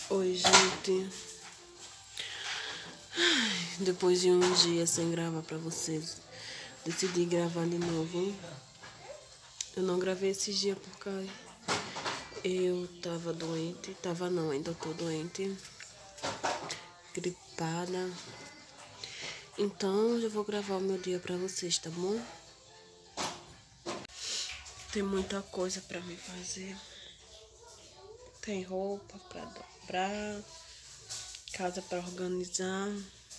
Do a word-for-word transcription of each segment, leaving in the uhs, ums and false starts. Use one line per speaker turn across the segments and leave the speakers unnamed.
Oi, gente. Depois de um dia sem gravar pra vocês, decidi gravar de novo. Eu não gravei esses dias porque eu tava doente. Tava não, ainda tô doente. Gripada. Então, já vou gravar o meu dia pra vocês, tá bom? Tem muita coisa pra me fazer. Tem roupa pra dobrar, casa pra organizar.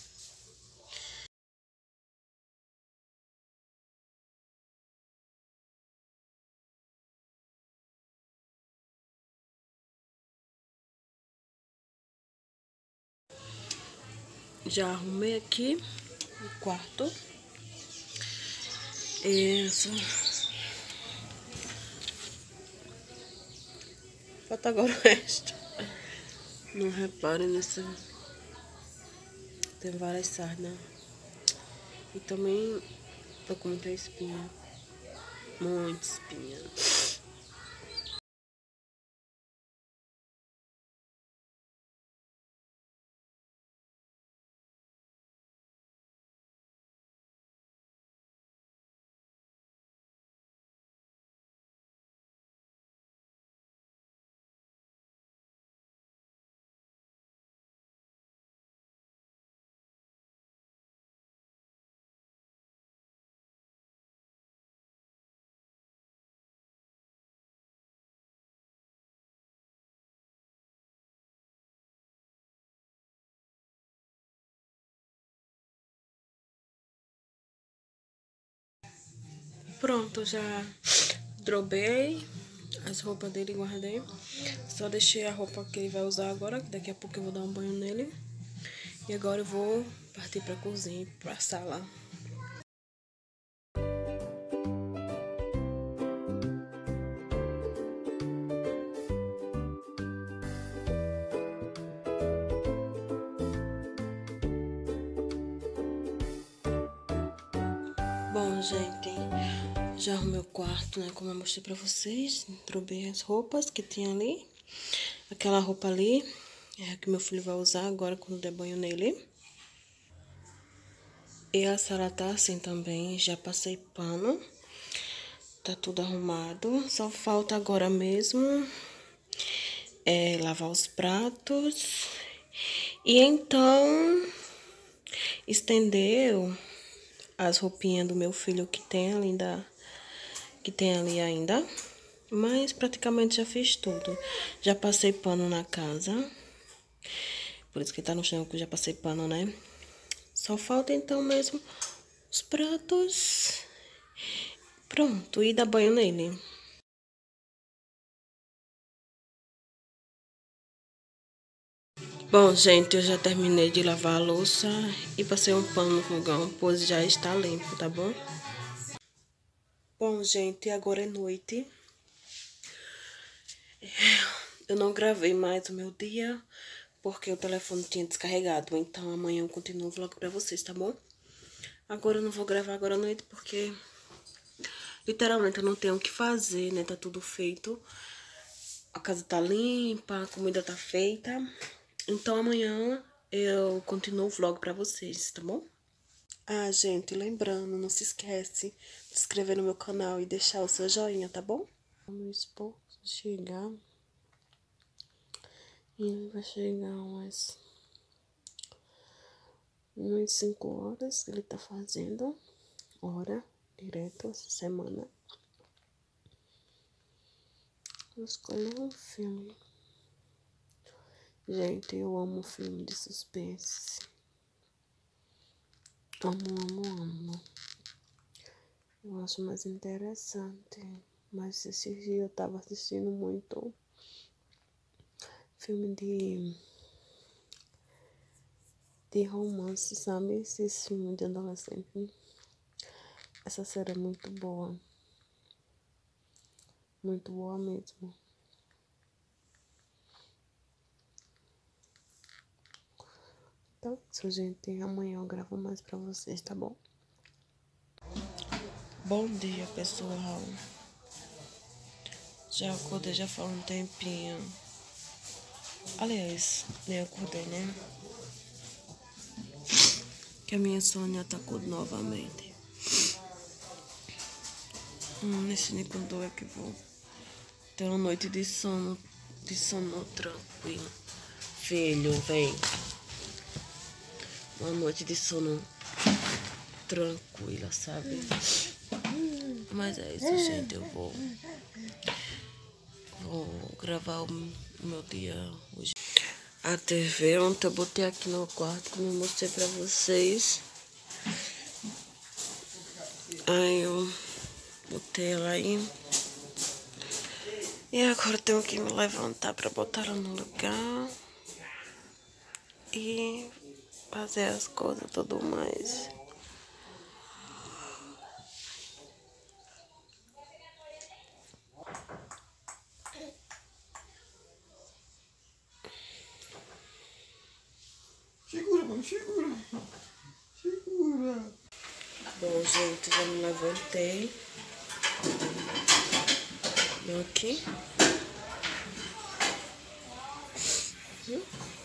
Já arrumei aqui o quarto. Isso. Falta agora o resto. Não reparem nessa. Tem várias sarnas. E também tô com muita espinha. Muita espinha. Pronto, já drobei as roupas dele e guardei. Só deixei a roupa que ele vai usar agora, que daqui a pouco eu vou dar um banho nele. E agora eu vou partir pra cozinha, pra sala. Bom, gente, já arrumei o quarto, né? Como eu mostrei pra vocês. Drobei as roupas que tinha ali. Aquela roupa ali é a que meu filho vai usar agora quando der banho nele. E a sala tá assim também. Já passei pano. Tá tudo arrumado. Só falta agora mesmo é lavar os pratos. E então estendeu as roupinhas do meu filho que tem ali da, que tem ali ainda. Mas praticamente já fiz tudo. Já passei pano na casa. Por isso que tá no chão que eu já passei pano, né? Só falta então mesmo os pratos. Pronto, e dar banho nele. Bom, gente, eu já terminei de lavar a louça e passei um pano no fogão, pois já está limpo, tá bom? Bom, gente, agora é noite. Eu não gravei mais o meu dia, porque o telefone tinha descarregado. Então, amanhã eu continuo o vlog pra vocês, tá bom? Agora eu não vou gravar agora à noite, porque literalmente eu não tenho o que fazer, né? Tá tudo feito. A casa tá limpa, a comida tá feita. Então, amanhã eu continuo o vlog pra vocês, tá bom? Ah, gente, lembrando, não se esquece de se inscrever no meu canal e deixar o seu joinha, tá bom? Meu esposo chegar. E ele vai chegar umas, umas cinco horas que ele tá fazendo. Hora, direto, essa semana. Vou escolher um filme. Gente, eu amo filme de suspense. Amo, amo, amo. Eu acho mais interessante. Mas esses dias eu tava assistindo muito filme de, de romance, sabe? Esses filmes de adolescente. Essa série é muito boa. Muito boa mesmo. Então, isso, gente. Amanhã eu gravo mais pra vocês, tá bom? Bom dia, pessoal. Já acordei já faz um tempinho. Aliás, nem acordei, né? Que a minha Sônia atacou novamente. Hum, nesse quando é que vou ter uma noite de sono, de sono tranquilo. Filho, vem. Uma noite de sono tranquila, sabe? Mas é isso, gente. Eu vou, vou gravar o meu dia hoje. A T V ontem eu botei aqui no quarto, como eu mostrei pra vocês. Aí eu botei ela aí. E agora eu tenho que me levantar pra botar ela no lugar. E fazer as coisas e tudo mais.
Segura, mano, segura. Segura.
Bom, gente, já me levantei. Vem aqui. Hum?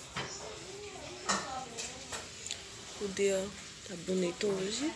O dia tá bonito hoje.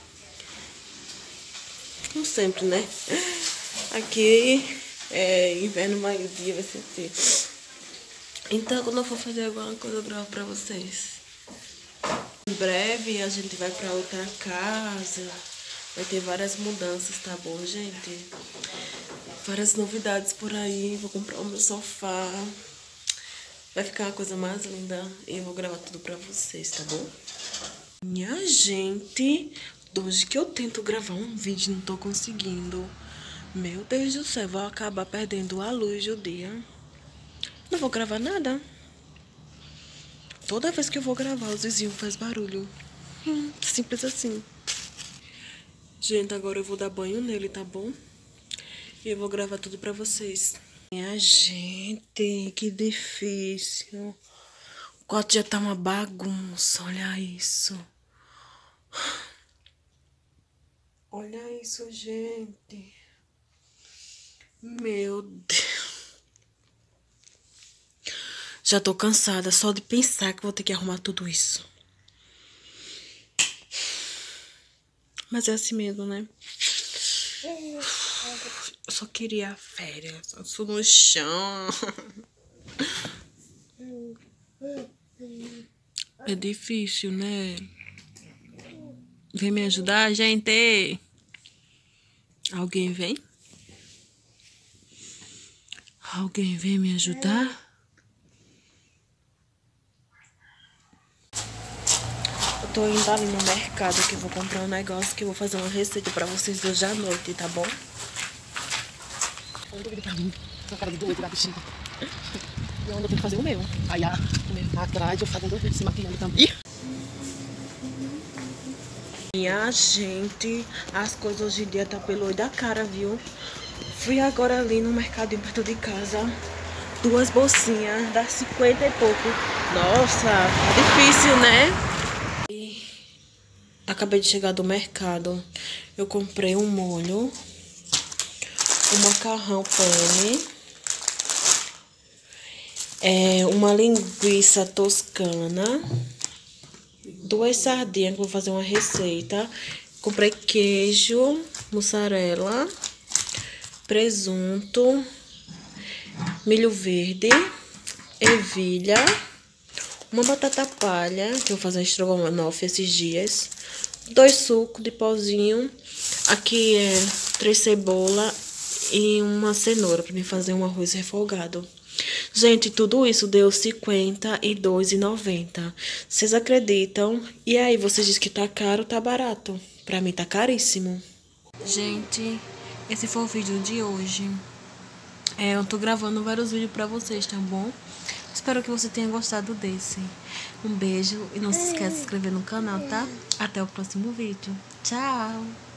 Como sempre, né? Aqui é inverno, mas o dia vai ser assim. Então, quando eu for fazer alguma coisa, eu gravo pra vocês. Em breve, a gente vai pra outra casa. Vai ter várias mudanças, tá bom, gente? Várias novidades por aí. Vou comprar o meu sofá. Vai ficar uma coisa mais linda. E eu vou gravar tudo pra vocês, tá bom? Minha gente, hoje que eu tento gravar um vídeo, não tô conseguindo. Meu Deus do céu, vou acabar perdendo a luz do dia. Não vou gravar nada. Toda vez que eu vou gravar, os vizinhos fazem barulho. Hum, simples assim. Gente, agora eu vou dar banho nele, tá bom? E eu vou gravar tudo pra vocês. Minha gente, que difícil. O quarto já tá uma bagunça, olha isso. Olha isso, gente. Meu Deus. Já tô cansada só de pensar que vou ter que arrumar tudo isso. Mas é assim mesmo, né? Eu só queria férias. Eu sou no chão. É difícil, né? Vem me ajudar, gente? Alguém vem? Alguém vem me ajudar? Eu tô indo ali no mercado que eu vou comprar um negócio que eu vou fazer uma receita pra vocês hoje à noite, tá bom?
Não duvida pra mim. Essa cara de doido da bexiga. E onde eu tenho que fazer o meu. Aí a, atrás eu fazendo dois vídeos se maquiando também.
Minha gente, as coisas hoje em dia tá pelo olho da cara, viu? Fui agora ali no mercadinho perto de casa. Duas bolsinhas, dá cinquenta e pouco. Nossa, tá difícil, né? E acabei de chegar do mercado. Eu comprei um molho, um macarrão penne, é, uma linguiça toscana, duas sardinhas que eu vou fazer uma receita. Comprei queijo, mussarela, presunto, milho verde, ervilha, uma batata palha, que eu vou fazer estrogonofe esses dias, dois sucos de pauzinho, aqui é três cebolas e uma cenoura para mim fazer um arroz refogado. Gente, tudo isso deu cinquenta e dois reais e noventa centavos. Vocês acreditam? E aí, vocês dizem que tá caro, tá barato? Pra mim tá caríssimo. Gente, esse foi o vídeo de hoje. É, eu tô gravando vários vídeos pra vocês, tá bom? Espero que você tenha gostado desse. Um beijo e não se esqueça de se inscrever no canal, tá? Até o próximo vídeo. Tchau!